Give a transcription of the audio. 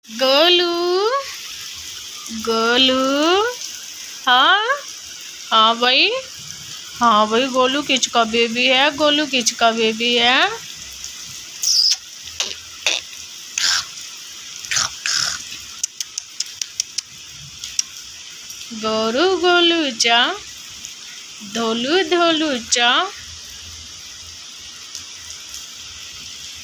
गोलू गोलू। हाँ हाँ भाई, हाँ भाई, गोलू किचका बेबी है, गोलू किचका बेबी है। गोरू गोलू चा, धोलू धोलू चा।